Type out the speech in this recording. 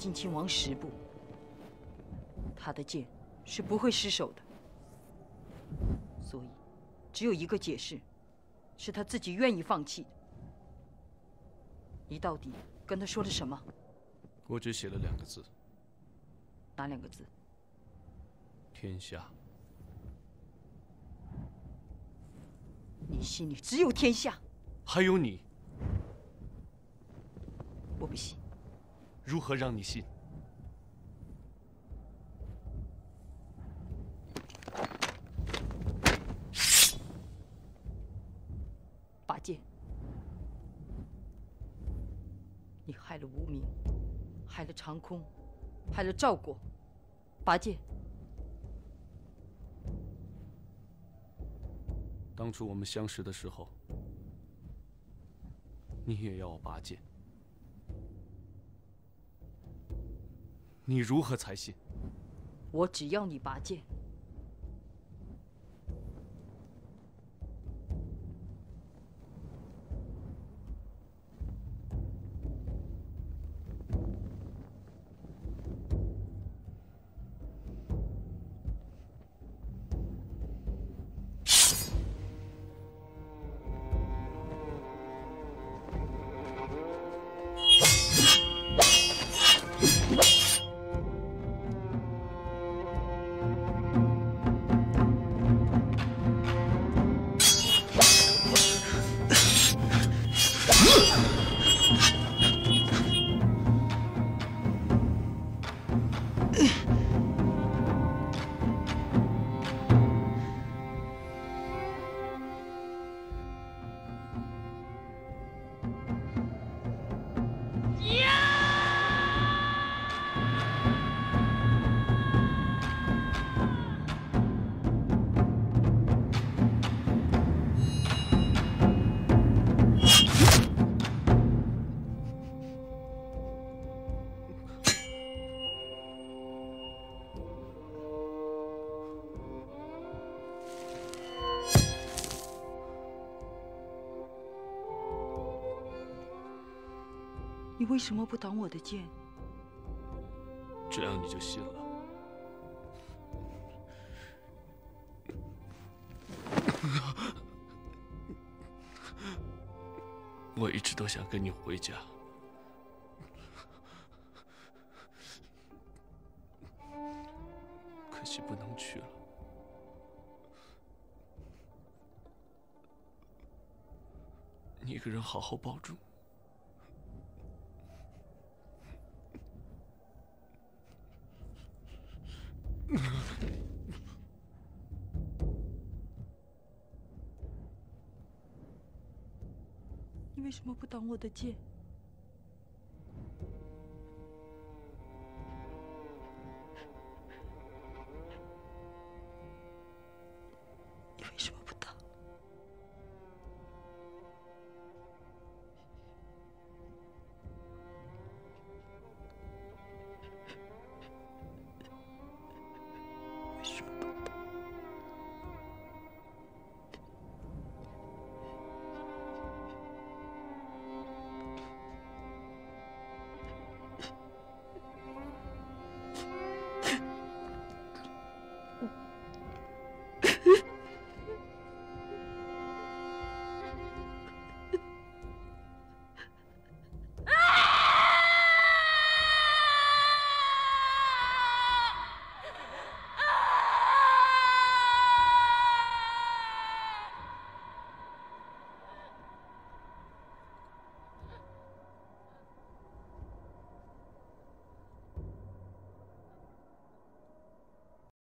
近亲王10步，他的剑是不会失手的。所以，只有一个解释，是他自己愿意放弃的。你到底跟他说了什么？ 我只写了2个字。 哪2个字？ 天下。 你心里只有天下。 还有你。 我不信。 如何让你信？ 拔剑！你害了无名，害了长空，害了赵国。拔剑！ 当初我们相识的时候，你也要我拔剑，你如何才信？ 我只要你拔剑。你为什么不挡我的剑？ 这样你就信了。我一直都想跟你回家，可惜不能去了。你一个人好好保重。 你为什么不挡我的剑？